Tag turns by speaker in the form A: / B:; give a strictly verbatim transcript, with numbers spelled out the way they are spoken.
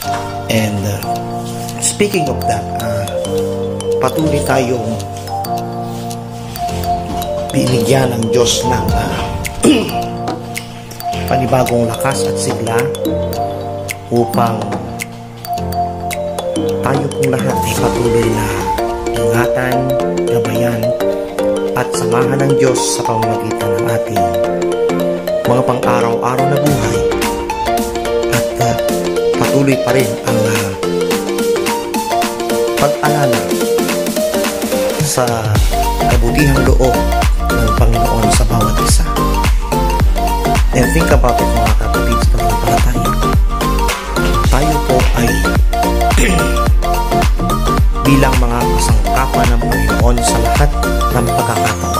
A: And uh, speaking of that, uh, patuloy tayong binigyan ng Diyos ng uh, panibagong lakas at sigla upang tayo pong lahat ay patuloy na ingatan, gabayan at samahan ng Diyos sa pamamagitan ng ating mga pang-araw-araw na buhay, at uh, patuloy pa rin ang uh, pag-alala sa kabutihang loob ng Panginoon sa bawat isa. And think about it, mga kapatid, sa pananampalataya. Tayo po ay bilang mga kasangkapan ng Panginoon sa lahat ng pagkakataon.